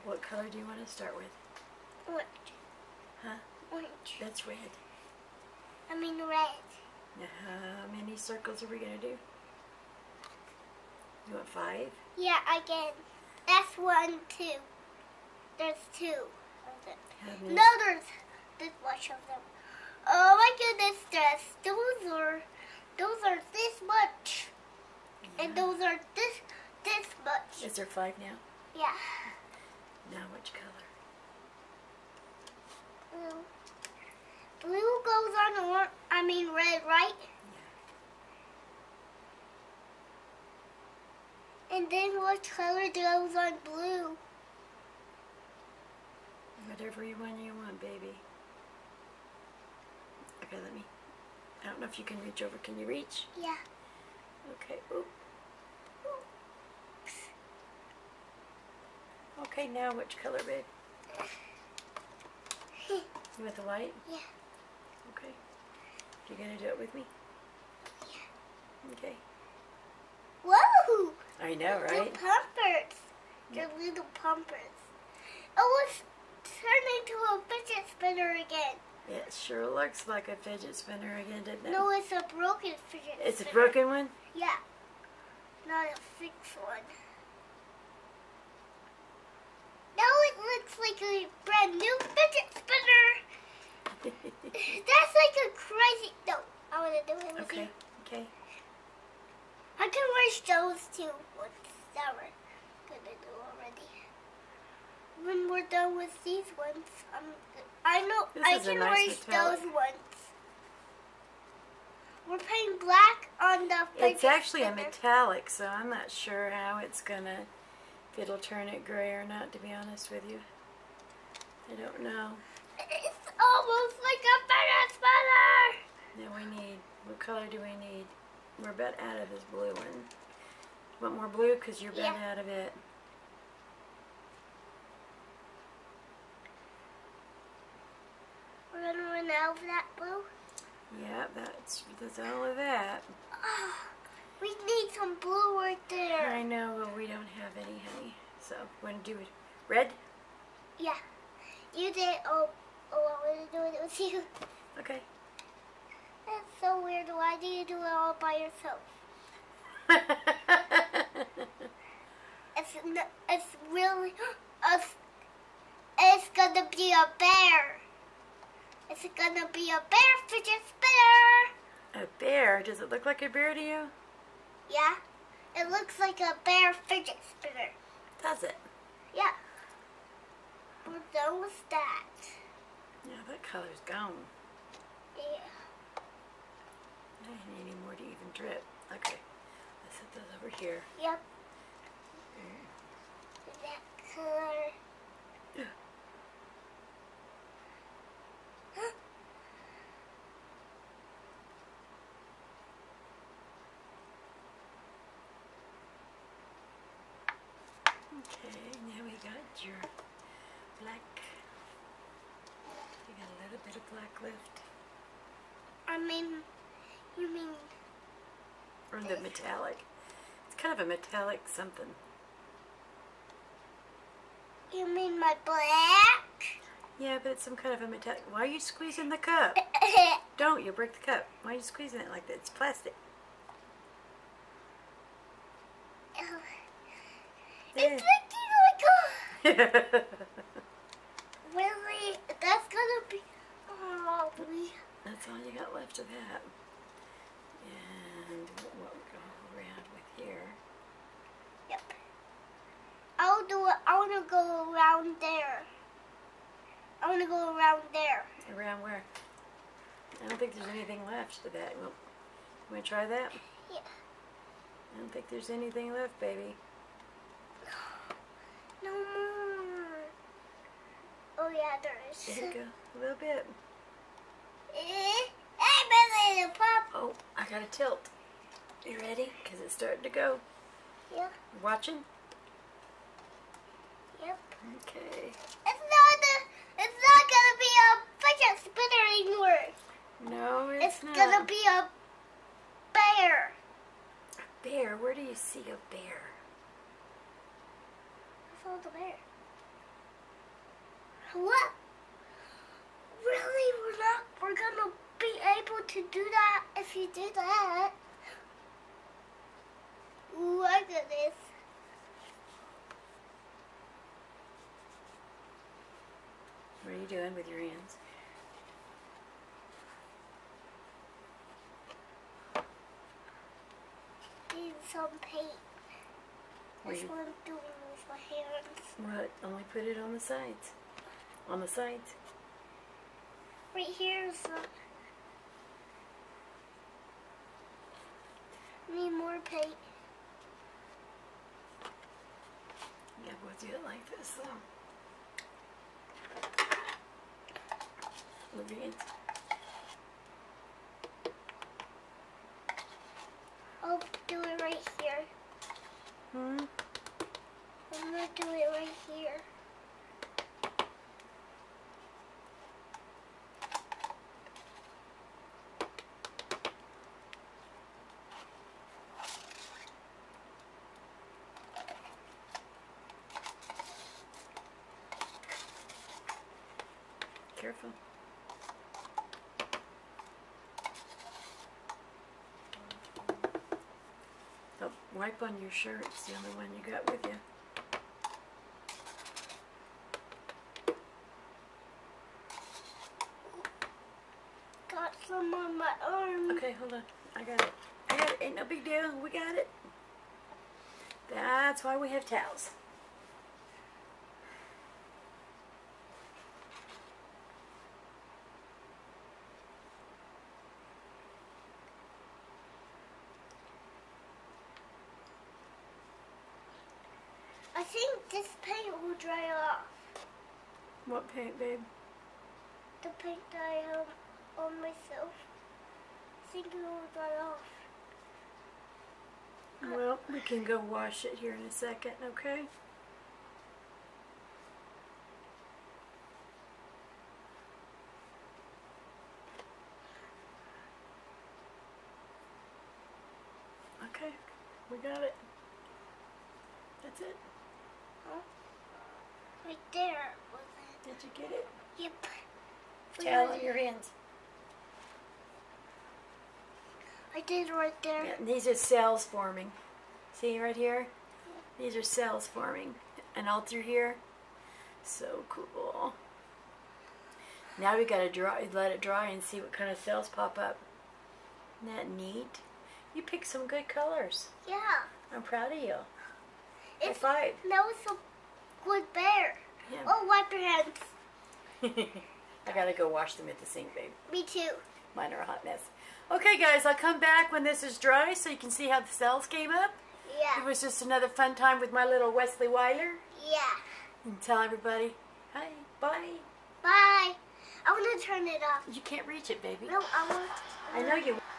What color do you want to start with? Orange. Huh? Orange. That's red. I mean red. Now, how many circles are we going to do? You want 5? Yeah, again. That's 1, 2. There's 2 of them. How many? No, there's this much of them. Oh my goodness, those are this much. Yeah. And those are this much. Is there 5 now? Yeah. Now which color? Blue. Blue goes on red, right? Yeah. And then what color goes on blue? Whatever you want, baby. Okay, I don't know if you can reach over. Can you reach? Yeah. Okay. Oop. Okay, now which color, babe? You want the white? Yeah. Okay. You gonna do it with me? Yeah. Okay. Whoa! I know, right? The pumpers. The little pumpers. Oh, it's turned into a fidget spinner again. It sure looks like a fidget spinner again, didn't it? No, it's a broken fidget spinner. It's a broken one? Yeah. Not a fixed one. Now it looks like a brand new fidget spinner. That's like a crazy... No, I want to do it with you. Okay, okay. I can wish those two ones that we're going to do already. When we're done with these ones, I know This I is a can nice wish metallic. those ones. We're painting black on the fidget It's actually a spinner. metallic, so I'm not sure how it's gonna, if it'll turn it gray or not, to be honest with you. I don't know. It's almost like a fidget spinner. Now we need, what color do we need? We're about out of this blue one. Want more blue? Because you're about Yeah. out of it. We're going to run out of that blue. Yeah, that's all of that. Oh, we need some blue right there. I know, but we don't have any, honey. So, want to do it red? Yeah. You did. Oh, I want to do it with you. Okay. That's so weird. Why do you do it all by yourself? It's really, it's gonna be a bear. It's gonna be a bear fidget spinner. A bear? Does it look like a bear to you? Yeah, it looks like a bear fidget spinner. Does it? Yeah. We're done with that. Yeah, that color's gone. Yeah. I don't need any more to even drip. Okay, let's set those over here. Yep. That color. Okay, now we got your black. You got a little bit of black left. You mean, Or the metallic. It's kind of a metallic something. you mean my black? Yeah, but it's some kind of a metallic. Why are you squeezing the cup? Don't, you'll break the cup. Why are you squeezing it like that? It's plastic. It's looking like a... Really? That's gonna be... Oh, That's all you got left of that. And what we'll go around with here. Yep. I'll do it. I want to go around there. I want to go around there. Around where? I don't think there's anything left to that. Well, you want to try that? Yeah. I don't think there's anything left, baby. No more. Oh yeah, there is. There you go. A little bit. Hey, my little pup. Oh, I got to tilt. You ready? Because it's starting to go. Yeah. Watching? Yep. Okay. It's not gonna be a fidget spinner anymore. No, It's not. gonna be a bear. A bear? Where do you see a bear? I saw the bear. What? Really? We're gonna be able to do that if you do that. Look at this. What are you doing with your hands? Need some paint. What That's what I'm doing with my hands. What? Only put it on the sides. On the sides. Right here is need more paint. Yeah, we'll do it like this though. Move your hands. I'll do it right here. Hmm? I'm gonna do it right here. Careful. Oh, wipe on your shirt. It's the only one you got with you. Got some on my arm. Okay, hold on. I got it. I got it. Ain't no big deal. We got it. That's why we have towels. I think this paint will dry off. What paint, babe? The paint that I have on myself. I think it will dry off. Well, we can go wash it here in a second, okay? Okay, we got it. That's it. Huh? Right there was it. Did you get it? Yep. Towel in your hands. I did right there. Yeah, and these are cells forming. See right here? These are cells forming. And all through here. So cool. Now we gotta let it dry and see what kind of cells pop up. Isn't that neat? You picked some good colors. Yeah. I'm proud of you. High It's, five. that was a good bear. Yeah. Oh, wipe your hands. I gotta go wash them at the sink, babe. Me too. Mine are a hot mess. Okay, guys, I'll come back when this is dry so you can see how the cells came up. Yeah. It was just another fun time with my little Wesley Weiler. Yeah. And tell everybody, hi, bye. Bye. I want to turn it off. You can't reach it, baby. No, I want. I know you.